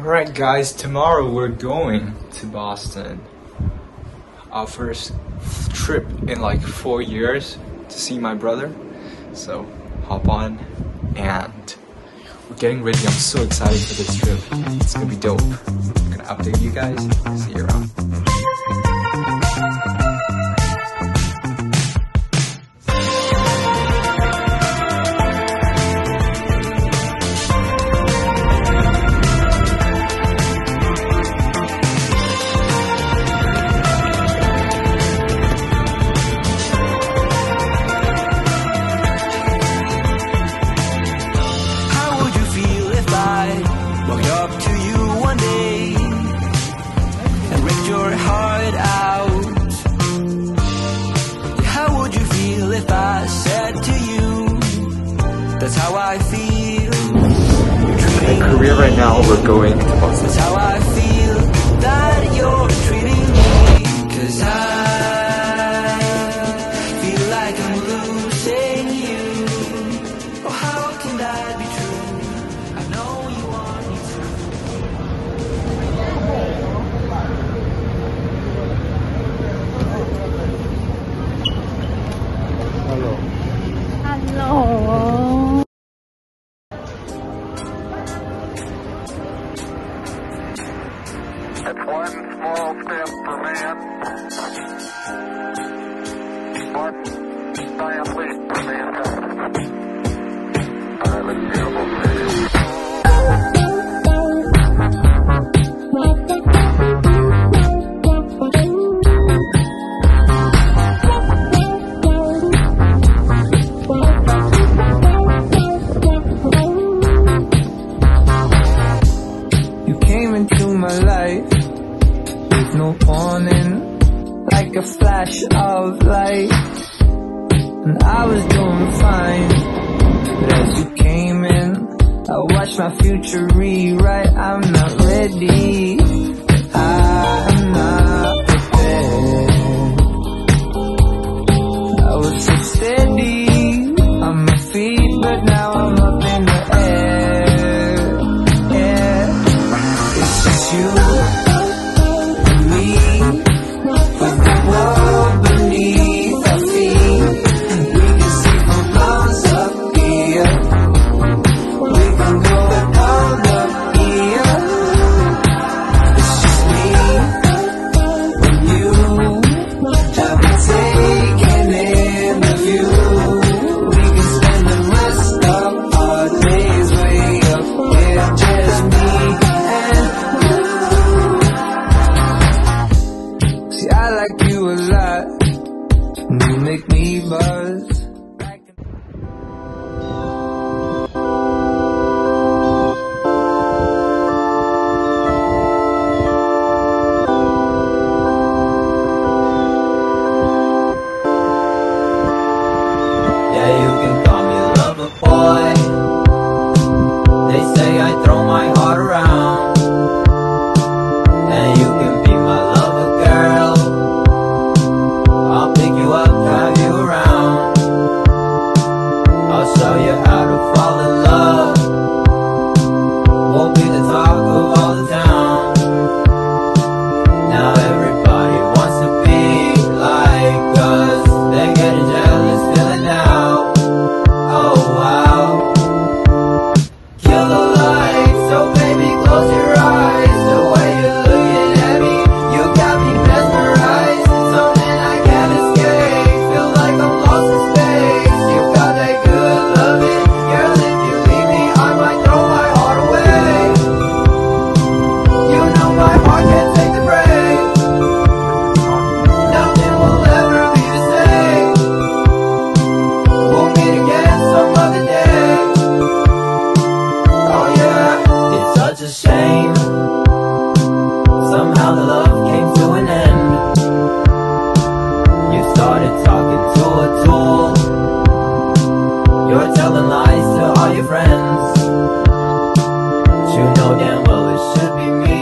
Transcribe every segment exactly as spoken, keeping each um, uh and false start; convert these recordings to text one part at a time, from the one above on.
Alright guys, tomorrow we're going to Boston. Our first trip in like four years to see my brother. So hop on and we're getting ready. I'm so excited for this trip. It's gonna be dope. I'm gonna update you guys. See you around. That's how I feel. In Korea right now, we're going to Boston. That's how I feel that you're treating me. Cause I feel like I'm losing you. Oh, how can that be true? I know you want me Hello. Hello. It's one small step for man, one giant leap for mankind. All right, let's go. You came into my life with no warning, like a flash of light. And I was doing fine, but as you came in, I watched my future rewrite. I'm not ready, I'm not prepared. I was so steady on my feet, but now I'm up in the air. Yeah, it's just you. You make me buzz. Yeah, you can call me loverboy. They say I throw my heart around, and you can be my lover girl. I'll pick you up, drive you around. I'll show you how to fall in love. Won't be the talk of all the town. Now everybody wants to be like us. They're getting jealous, feeling down. Oh wow. Kill the lights, so baby close your eyes. The way you're looking at me, you got me mesmerized. Something I can't escape, feel like I'm lost in space. You got that good loving, girl, if you leave me I might throw my heart away. You know my heart can't take the break. Nothing will ever be the same. We'll meet again some other day. Oh yeah, it's such a shame. Somehow the love came to an end. You started talking to a tool. You're telling lies to all your friends. But you know damn well it should be me.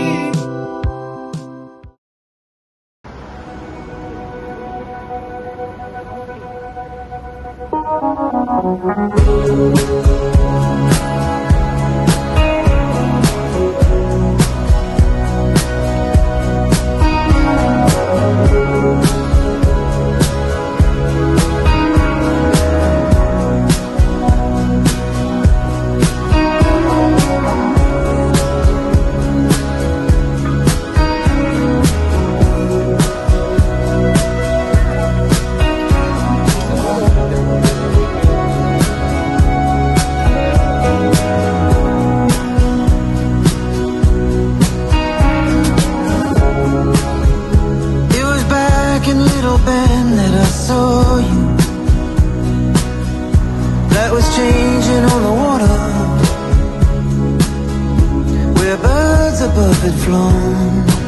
clouds above had flown.